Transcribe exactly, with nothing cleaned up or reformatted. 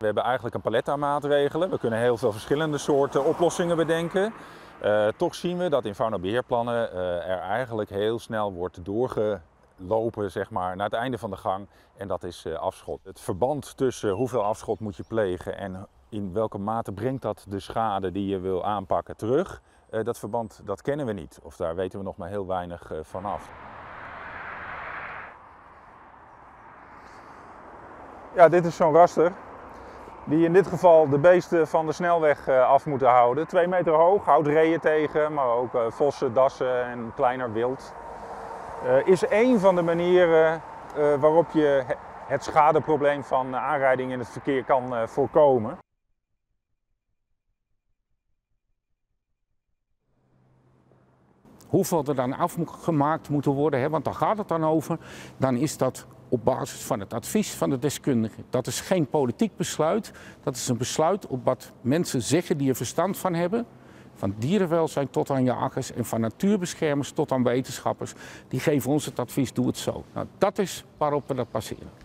We hebben eigenlijk een palet aan maatregelen. We kunnen heel veel verschillende soorten oplossingen bedenken. Uh, toch zien we dat in faunabeheerplannen uh, er eigenlijk heel snel wordt doorgelopen, zeg maar, naar het einde van de gang. En dat is uh, afschot. Het verband tussen hoeveel afschot moet je plegen en in welke mate brengt dat de schade die je wil aanpakken terug. Uh, dat verband dat kennen we niet. Of daar weten we nog maar heel weinig uh, vanaf. Ja, dit is zo'n raster. Die in dit geval de beesten van de snelweg af moeten houden. Twee meter hoog, houdt reeën tegen, maar ook vossen, dassen en kleiner wild. Uh, is één van de manieren uh, waarop je het schadeprobleem van aanrijding in het verkeer kan uh, voorkomen. Hoeveel er dan afgemaakt moeten worden, hè, want daar gaat het dan over, dan is dat op basis van het advies van de deskundige. Dat is geen politiek besluit, dat is een besluit op wat mensen zeggen die er verstand van hebben. Van dierenwelzijn tot aan jagers en van natuurbeschermers tot aan wetenschappers. Die geven ons het advies, doe het zo. Nou, dat is waarop we dat baseren.